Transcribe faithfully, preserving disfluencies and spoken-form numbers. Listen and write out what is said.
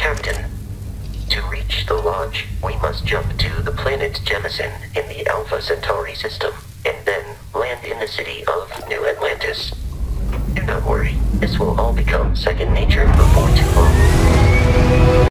Captain. To reach the lodge, we must jump to the planet Jemison in the Alpha Centauri system, and then land in the city of New Atlantis. Do not worry, this will all become second nature before too long.